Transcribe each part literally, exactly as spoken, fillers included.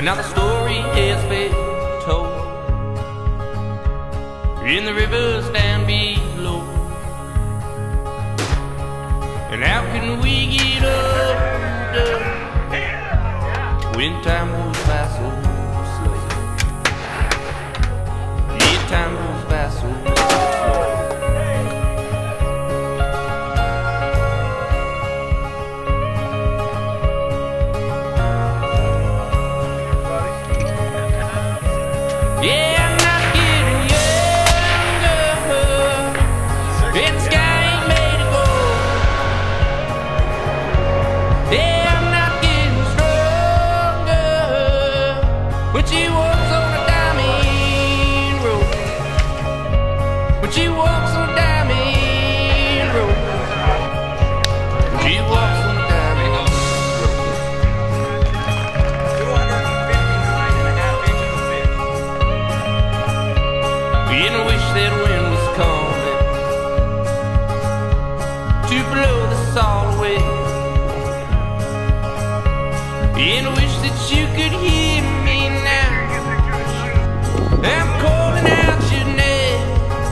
Another story has been told in the rivers down below. And how can we get older when time goes by so slow? Yeah, time goes by so slow. Yeah, I'm not getting younger. This guy ain't made of gold. Yeah, I'm not getting stronger. When she walks on a diamond road. When she walks on a diamond road. When she walks on a diamond road. And I wish that wind was coming to blow this all away. And I wish that you could hear me now. I'm calling out your name.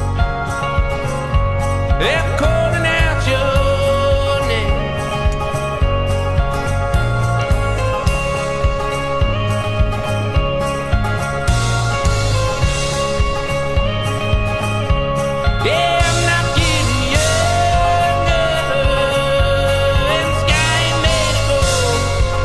I'm calling out your name. Yeah, I'm not getting younger, and the sky ain't made of gold.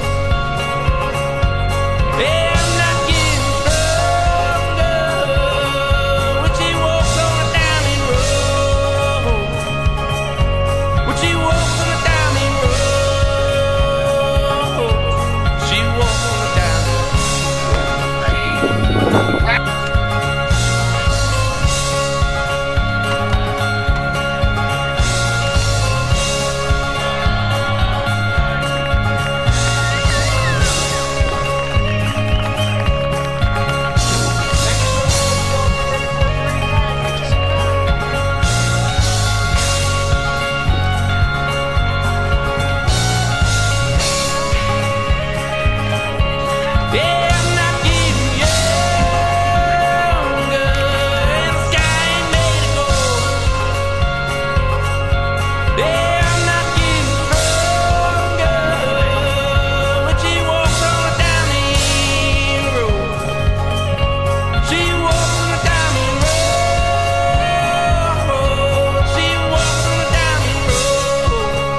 Yeah, I'm not getting stronger when she walks on a diamond road. When she walks on a diamond road. She walks on a diamond road. Yeah, I'm not getting younger, and the sky ain't made of gold. Yeah, I'm not getting stronger when she walks on a diamond road. She walks on a diamond road. She walks on a diamond road.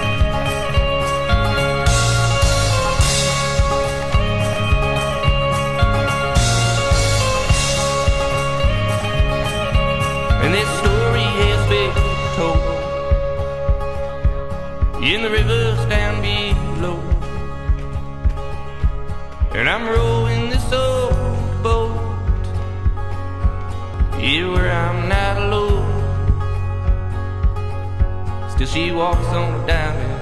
And this story has been told in the rivers down below. And I'm rowing this old boat here where I'm not alone. Still she walks on a diamond